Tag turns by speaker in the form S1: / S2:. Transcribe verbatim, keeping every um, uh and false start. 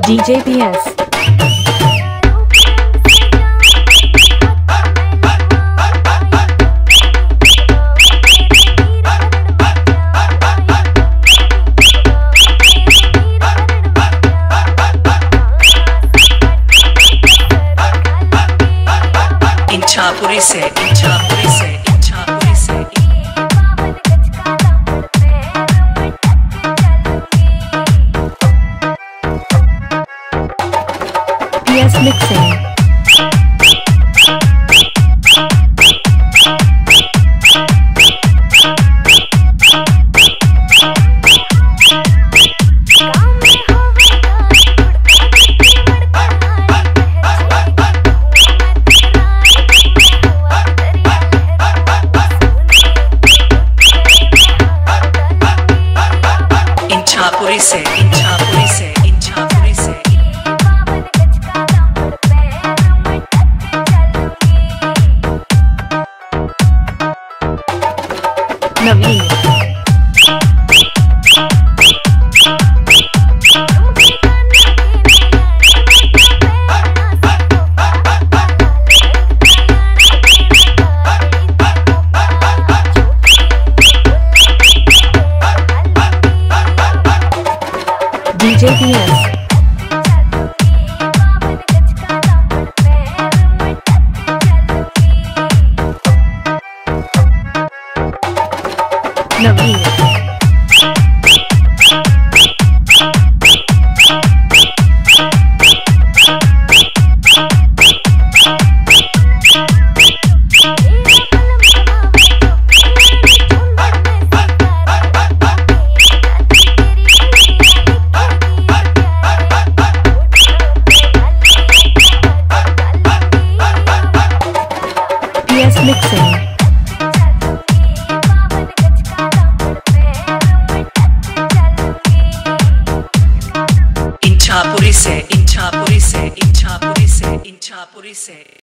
S1: D J P S
S2: इंछापुरी से इंछापुरी से इंछापुरी से
S1: P S Mixing
S2: इंछापुरी से इंछापुरी से इंछापुरी से
S1: Naveen D J P S Naveen P S Mixing
S2: इंछापुरी से इंछापुरी से इंछापुरी से इंछापुरी से